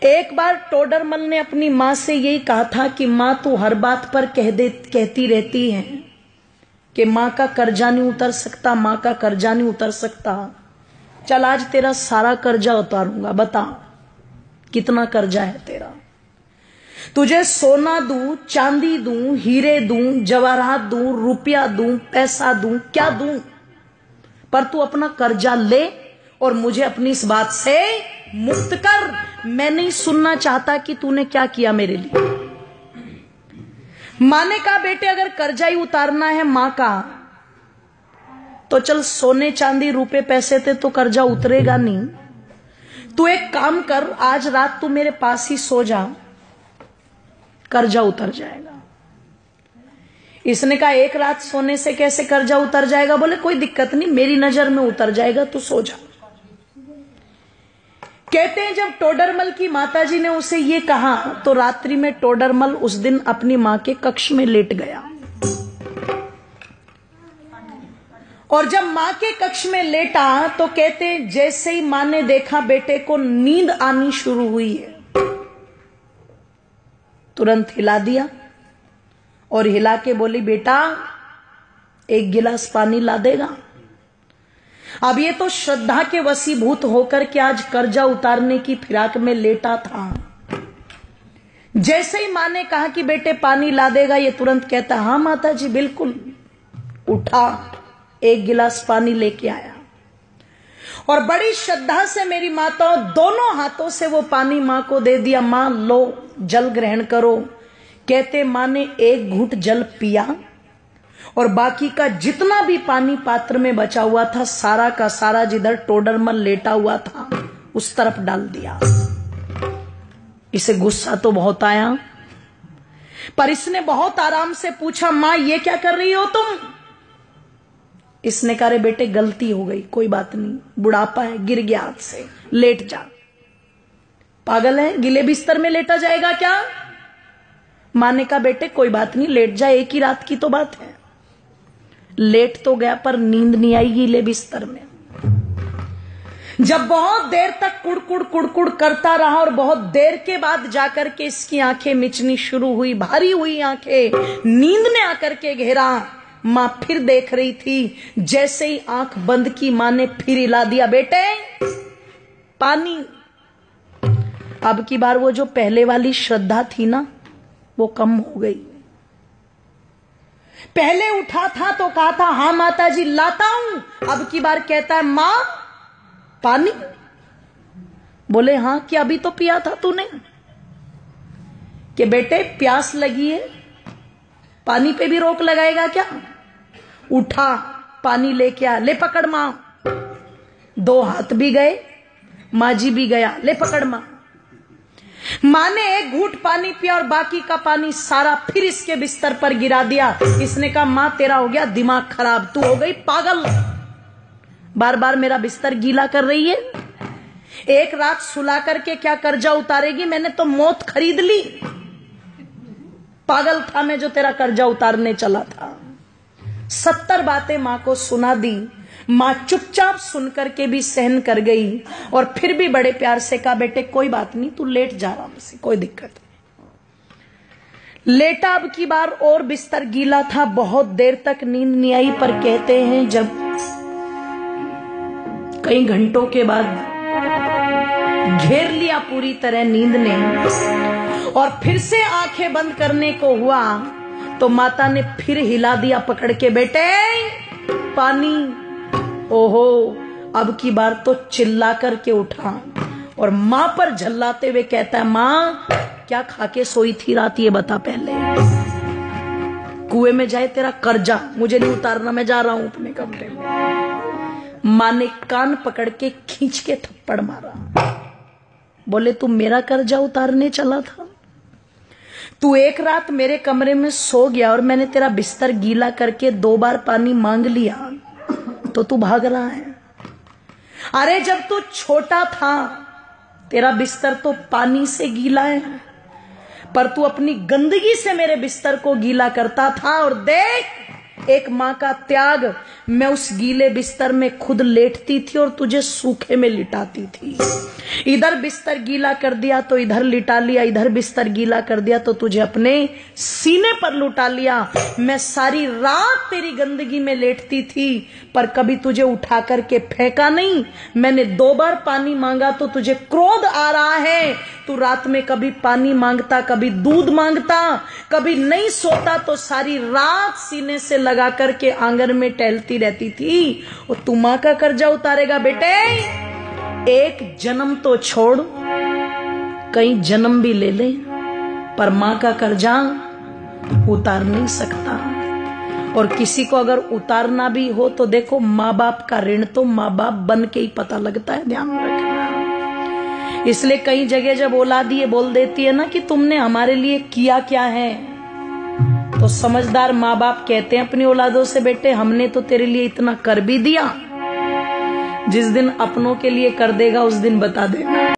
एक बार टोडरमल ने अपनी मां से यही कहा था कि मां तू हर बात पर कहती रहती है कि मां का कर्जा नहीं उतर सकता, मां का कर्जा नहीं उतर सकता। चल आज तेरा सारा कर्जा उतारूंगा, बता कितना कर्जा है तेरा। तुझे सोना दूं, चांदी दूं, हीरे दूं, जवाहरात दूं, रुपया दूं, पैसा दूं, क्या दूं, पर तू अपना कर्जा ले और मुझे अपनी इस बात से मुक्त कर। मैं नहीं सुनना चाहता कि तूने क्या किया मेरे लिए। मां ने कहा बेटे अगर कर्जा ही उतारना है मां का तो चल सोने चांदी रुपए पैसे थे तो कर्जा उतरेगा नहीं। तू एक काम कर, आज रात तू मेरे पास ही सो जा, कर्जा उतर जाएगा। इसने कहा एक रात सोने से कैसे कर्जा उतर जाएगा? बोले कोई दिक्कत नहीं, मेरी नजर में उतर जाएगा, तू सो जा। कहते हैं जब टोडरमल की माताजी ने उसे ये कहा तो रात्रि में टोडरमल उस दिन अपनी मां के कक्ष में लेट गया। और जब मां के कक्ष में लेटा तो कहते हैं जैसे ही मां ने देखा बेटे को नींद आनी शुरू हुई है, तुरंत हिला दिया और हिला के बोली बेटा एक गिलास पानी ला देगा। अब ये तो श्रद्धा के वशीभूत होकर के आज कर्जा उतारने की फिराक में लेटा था। जैसे ही मां ने कहा कि बेटे पानी ला देगा, ये तुरंत कहता हाँ माता जी बिल्कुल। उठा, एक गिलास पानी लेके आया और बड़ी श्रद्धा से मेरी माताओं दोनों हाथों से वो पानी मां को दे दिया। मां लो जल ग्रहण करो। कहते मां ने एक घूंट जल पिया और बाकी का जितना भी पानी पात्र में बचा हुआ था सारा का सारा जिधर टोडरमल लेटा हुआ था उस तरफ डाल दिया। इसे गुस्सा तो बहुत आया, पर इसने बहुत आराम से पूछा मां ये क्या कर रही हो तुम? इसने कहा रे बेटे गलती हो गई, कोई बात नहीं, बुढ़ापा है, गिर गया हाथ से, लेट जा। पागल है, गिले बिस्तर में लेटा जाएगा क्या? मां ने कहा बेटे कोई बात नहीं, लेट जा, एक ही रात की तो बात है। लेट तो गया पर नींद नहीं आई गीले बिस्तर में। जब बहुत देर तक कुड़कुड़ कुड़कुड़ करता रहा और बहुत देर के बाद जाकर के इसकी आंखें मिचनी शुरू हुई, भारी हुई आंखें, नींद ने आकर के घेरा। मां फिर देख रही थी, जैसे ही आंख बंद की मां ने फिर हिला दिया बेटे पानी। अब की बार वो जो पहले वाली श्रद्धा थी ना वो कम हो गई। पहले उठा था तो कहा था हाँ माता जी लाता हूं, अब की बार कहता है मां पानी। बोले हाँ कि अभी तो पिया था तूने? कि बेटे प्यास लगी है, पानी पे भी रोक लगाएगा क्या? उठा, पानी लेके आ, ले पकड़ मां। दो हाथ भी गए, मां जी भी गया, ले पकड़ मां। मां ने एक घूंट पानी पिया और बाकी का पानी सारा फिर इसके बिस्तर पर गिरा दिया। इसने कहा मां तेरा हो गया दिमाग खराब, तू हो गई पागल, बार बार मेरा बिस्तर गीला कर रही है। एक रात सुला करके क्या कर्जा उतारेगी? मैंने तो मौत खरीद ली। पागल था मैं जो तेरा कर्जा उतारने चला था। 70 बातें मां को सुना दी। मां चुपचाप सुनकर के भी सहन कर गई और फिर भी बड़े प्यार से कहा बेटे कोई बात नहीं, तू लेट जा आराम से, कोई दिक्कत नहीं। लेटा, अब की बार और बिस्तर गीला था, बहुत देर तक नींद नहीं आई। पर कहते हैं जब कई घंटों के बाद घेर लिया पूरी तरह नींद ने और फिर से आंखें बंद करने को हुआ तो माता ने फिर हिला दिया पकड़ के बेटे पानी। ओहो, अब की बार तो चिल्ला करके उठा और मां पर झल्लाते हुए कहता है मां क्या खा के सोई थी रात, ये बता पहले। कुएं में जाए तेरा कर्जा, मुझे नहीं उतारना, मैं जा रहा हूं अपने कमरे में। मां ने कान पकड़ के खींच के थप्पड़ मारा। बोले तू मेरा कर्जा उतारने चला था? तू एक रात मेरे कमरे में सो गया और मैंने तेरा बिस्तर गीला करके 2 बार पानी मांग लिया तो तू भाग रहा है। अरे जब तू छोटा था तेरा बिस्तर तो पानी से गीला है, पर तू अपनी गंदगी से मेरे बिस्तर को गीला करता था। और देख एक माँ का त्याग, मैं उस गीले बिस्तर में खुद लेटती थी और तुझे सूखे में लिटाती थी। इधर बिस्तर गीला कर दिया तो इधर लिटा लिया, इधर बिस्तर गीला कर दिया तो तुझे अपने सीने पर लुटा लिया। मैं सारी रात तेरी गंदगी में लेटती थी पर कभी तुझे उठा करके फेंका नहीं। मैंने 2 बार पानी मांगा तो तुझे क्रोध आ रहा है। तू रात में कभी पानी मांगता, कभी दूध मांगता, कभी नहीं सोता तो सारी रात सीने से लगा करके आंगन में टहलती रहती थी। और तू मां का कर्जा उतारेगा बेटे? एक जन्म तो छोड़, कई जन्म भी ले ले, पर मां का कर्जा उतार नहीं सकता। और किसी को अगर उतारना भी हो तो देखो, माँ बाप का ऋण तो माँ बाप बन के ही पता लगता है, ध्यान रखना। इसलिए कई जगह जब औलाद ये बोल देती है ना कि तुमने हमारे लिए किया क्या है, तो समझदार माँ बाप कहते हैं अपनी औलादों से, बेटे हमने तो तेरे लिए इतना कर भी दिया, जिस दिन अपनों के लिए कर देगा उस दिन बता देना।